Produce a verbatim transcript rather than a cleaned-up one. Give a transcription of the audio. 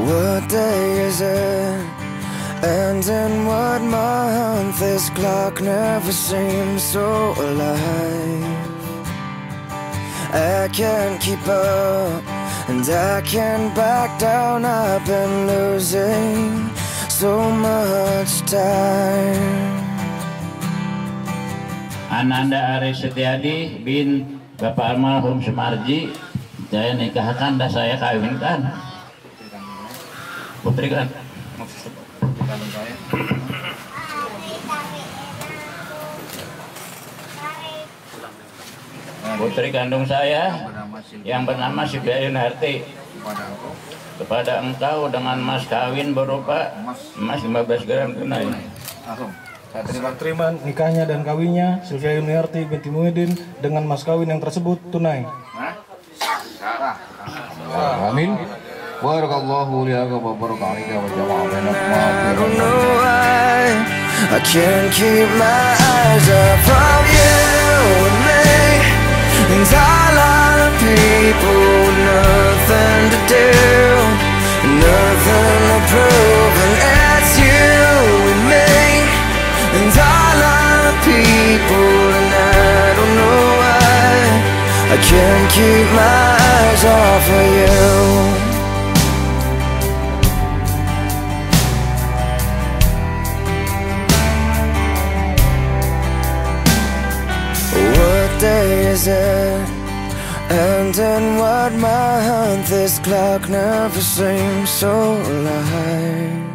What day is it? And in what month? This clock never seems so alive. I can't keep up, and I can't back down. I've been losing so much time. Ananda Ari Setiadi bin Bapak almarhum Sumarji, saya nikahkan dan saya kawinkan. Putri kan? Putri kandung saya yang bernama Sibia Yunarti kepada engkau dengan mas kawin berupa emas lima belas gram tunai. Saya terima, terima nikahnya dan kawinnya Sylvia Yuniarti binti Muhyiddin dengan mas kawin yang tersebut tunai. Amin. Barakallahu laka wa barakatuh wa jama'ana. I don't know why I can't keep my eyes off of you and me, and a lot of people with nothing to do, nothing to prove, and it's you and me, and a lot of people, and I don't know why I can't keep my eyes off of you. What day is it? And in what month? This clock never seems so alive.